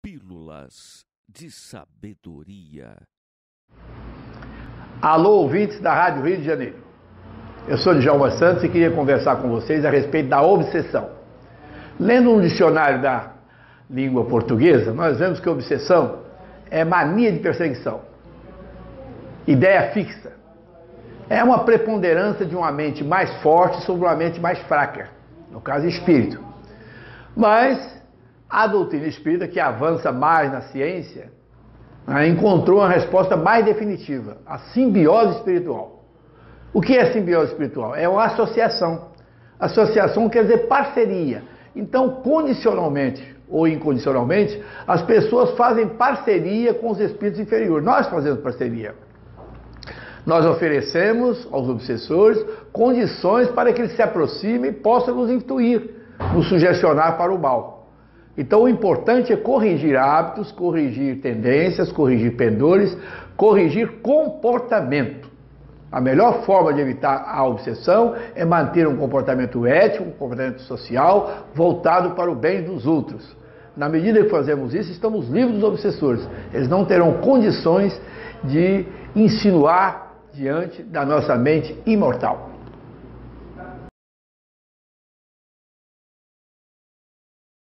Pílulas de Sabedoria. Alô, ouvintes da Rádio Rio de Janeiro. Eu sou Djalma Santos e queria conversar com vocês a respeito da obsessão. Lendo um dicionário da língua portuguesa, nós vemos que obsessão é mania de perseguição, ideia fixa. É uma preponderância de uma mente mais forte sobre uma mente mais fraca, no caso espírito. Mas a doutrina espírita, que avança mais na ciência, encontrou uma resposta mais definitiva: a simbiose espiritual. O que é simbiose espiritual? É uma associação. Associação quer dizer parceria. Então, condicionalmente ou incondicionalmente, as pessoas fazem parceria com os espíritos inferiores. Nós fazemos parceria. Nós oferecemos aos obsessores condições para que eles se aproximem e possam nos intuir, nos sugestionar para o mal. Então o importante é corrigir hábitos, corrigir tendências, corrigir pendores, corrigir comportamento. A melhor forma de evitar a obsessão é manter um comportamento ético, um comportamento social, voltado para o bem dos outros. Na medida que fazemos isso, estamos livres dos obsessores. Eles não terão condições de insinuar diante da nossa mente imortal.